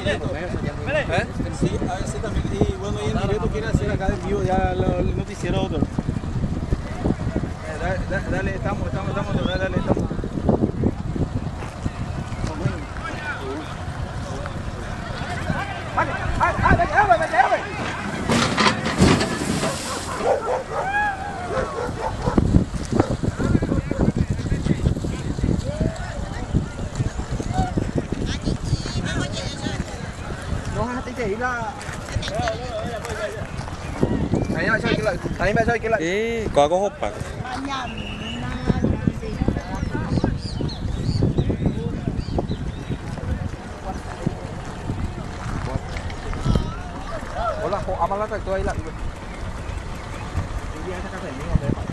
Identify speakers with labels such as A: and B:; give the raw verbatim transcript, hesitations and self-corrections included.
A: ¿Eh? Sí, a veces también. Y bueno, y en directo quiere hacer acá en vivo ya lo- el noticiero, doctor. Eh, dale, dale, dale, estamos, estamos, estamos, dale, dale, estamos.
B: Ê, có có hộp à?
A: Hola, apaga la tractora ahí la. Hoy día esa casa de mí,